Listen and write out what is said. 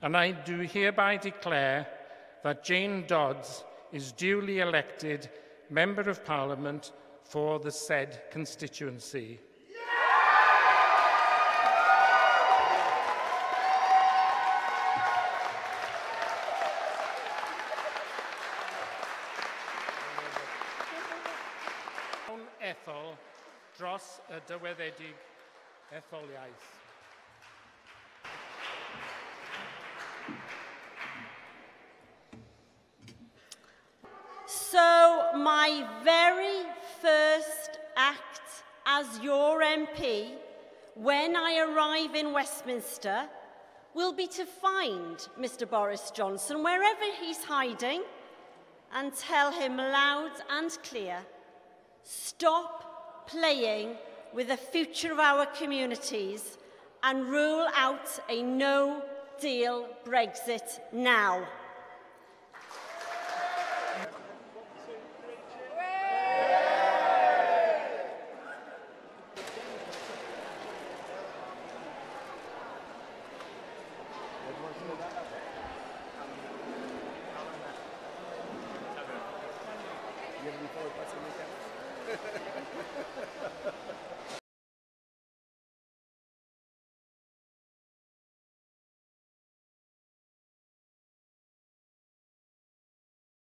and I do hereby declare that Jane Dodds is duly elected Member of Parliament for the said constituency. Ethol dros y diweddedig etholiaeth. So my very first act as your MP when I arrive in Westminster will be to find Mr. Boris Johnson wherever he's hiding and tell him loud and clear, stop playing with the future of our communities and rule out a no-deal Brexit now.